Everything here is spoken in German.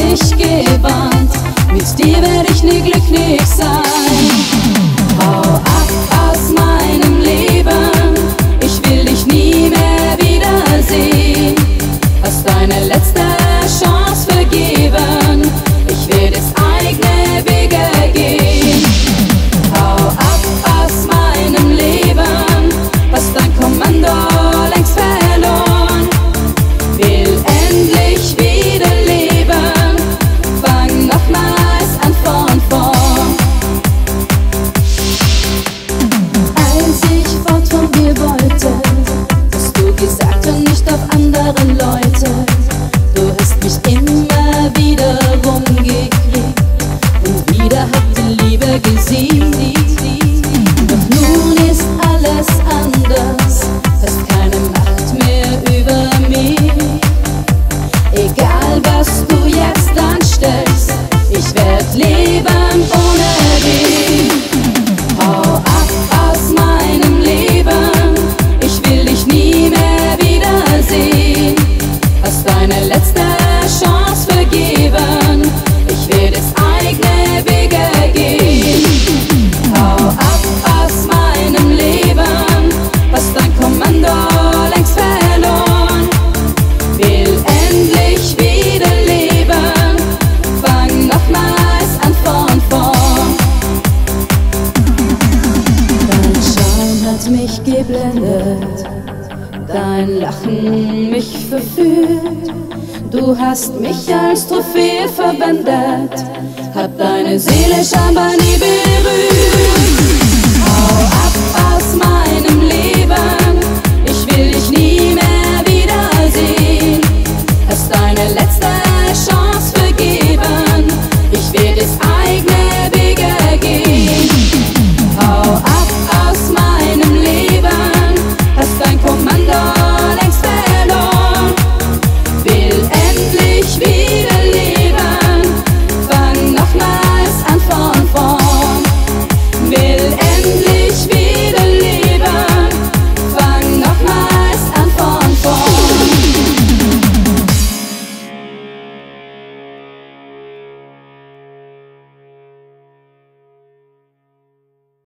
mich gewarnt, mit dir werd ich nie glücklich sein. Hau ab aus meinem Leben, ich will dich nie mehr wiedersehen. Hast deine letzte Chance vergeben, ich werde es eigene Wege gehen. Hau ab aus meinem Leben, hast dein Kommando längst verloren. Will endlich wieder leben, fang nochmals an von vorn. Als ich fort von dir wollte, hast du gesagt und nicht auf andere Leute. Du hast mich immer wieder rumgekriegt und wieder hab die Liebe gesiegt. Doch nun ist alles anders, hast keine Macht mehr über mich. Egal was du jetzt anstellst, ich werd leben ohne dich. Hau ab aus meinem Leben, ich will dich nie mehr wiedersehen. Hast deine letzte Chance vergeben, ich werde es eigene Wege gehen. Hau ab aus meinem Leben, hast dein Kommando längst verloren. Will endlich wieder leben, fang nochmals an von vorn. Dein Schein hat mich geblendet, dein Lachen mich verführt. Du hast mich als Trophäe verwendet, hab deine Seele scheinbar nie berührt.